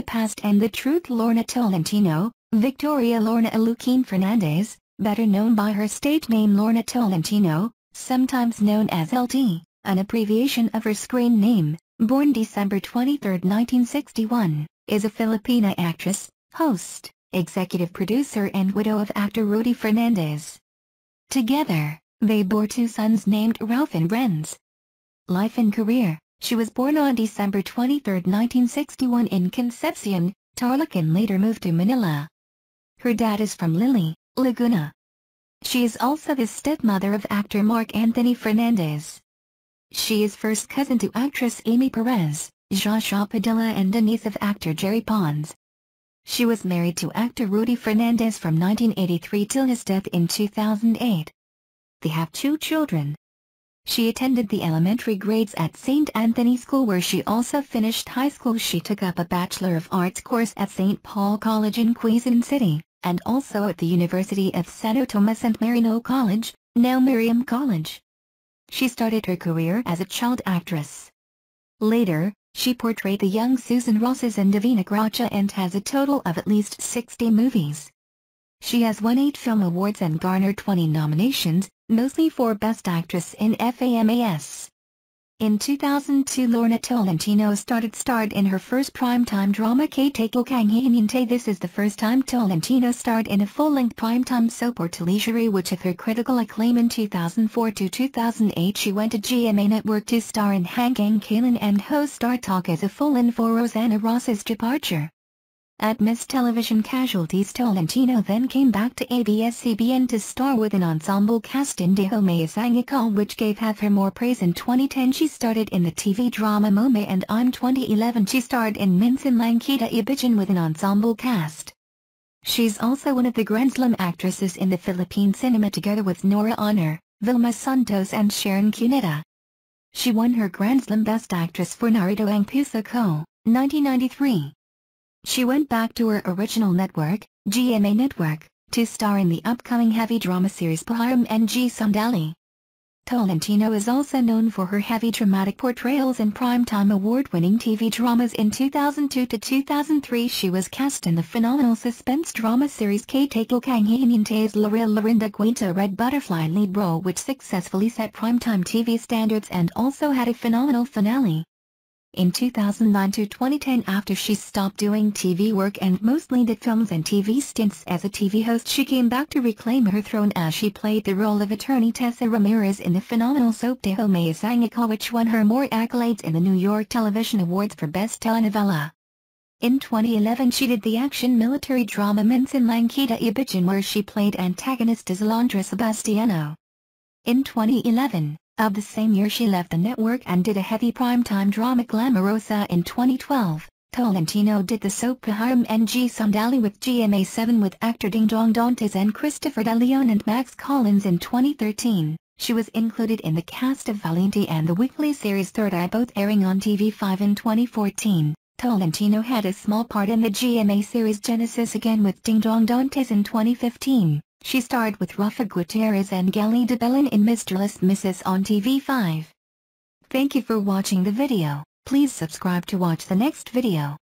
Past and the Truth. Lorna Tolentino, Victoria Lorna Aluquin-Fernandez, better known by her stage name Lorna Tolentino, sometimes known as LT, an abbreviation of her screen name, born December 23, 1961, is a Filipina actress, host, executive producer and widow of actor Rudy Fernandez. Together, they bore two sons named Ralph and Renz. Life and career. She was born on December 23, 1961 in Concepcion, Tarlac and later moved to Manila. Her dad is from Lili, Laguna. She is also the stepmother of actor Mark Anthony Fernandez. She is first cousin to actress Amy Perez, Joshua Padilla and a niece of actor Jerry Pons. She was married to actor Rudy Fernandez from 1983 till his death in 2008. They have two children. She attended the elementary grades at St. Anthony School where she also finished high school. She took up a Bachelor of Arts course at St. Paul College in Quezon City, and also at the University of Santo Tomas and Marino College, now Miriam College. She started her career as a child actress. Later, she portrayed the young Susan Rosas and Divina Gracia and has a total of at least 60 movies. She has won 8 film awards and garnered 20 nominations, mostly for Best Actress in FAMAS. In 2002 Lorna Tolentino starred in her first primetime drama Kay Tako Kang Hininte. This is the first time Tolentino starred in a full-length primetime soap or teleserie which with her critical acclaim in 2004 to 2008 she went to GMA Network to star in Hanggang Kailan and host Star Talk as a full-in for Rosanna Ross's departure. At Miss Television Casualties Tolentino then came back to ABS-CBN to star with an ensemble cast in Deho Mayasangakal which gave her more praise. In 2010 she started in the TV drama Momay and in 2011 she starred in Minsan Lang Kita Ibigan with an ensemble cast. She's also one of the Grand Slam actresses in the Philippine cinema together with Nora Honor, Vilma Santos and Sharon Cuneta. She won her Grand Slam Best Actress for Narito Ang Puso Ko, 1993. She went back to her original network, GMA Network, to star in the upcoming heavy drama series Pahiram NG Sandali. Tolentino is also known for her heavy dramatic portrayals in primetime award-winning TV dramas. In 2002 to 2003 she was cast in the phenomenal suspense drama series Kay Tako Kang Hininte's Lorinda Cuenta Red Butterfly lead role which successfully set primetime TV standards and also had a phenomenal finale. In 2009 to 2010 after she stopped doing TV work and mostly did films and TV stints as a TV host she came back to reclaim her throne as she played the role of attorney Tessa Ramirez in the phenomenal soap Deho Mayasangakal which won her more accolades in the New York Television Awards for Best Telenovela. In 2011 she did the action military drama Minsan Lang Kita Ibigan where she played antagonist Alondra Sebastiano. In 2011, of the same year she left the network and did a heavy primetime drama Glamorosa. In 2012, Tolentino did the soap Pahiram NG Sandali with GMA7 with actor Ding Dong Dantes and Christopher De Leon and Max Collins. In 2013, she was included in the cast of Valiente and the weekly series Third Eye both airing on TV5. In 2014, Tolentino had a small part in the GMA series Genesis again with Ding Dong Dantes. In 2015, she starred with Rafa Gutierrez and Gali de Belen in Mistress Mrs. on TV5. Thank you for watching the video. Please subscribe to watch the next video.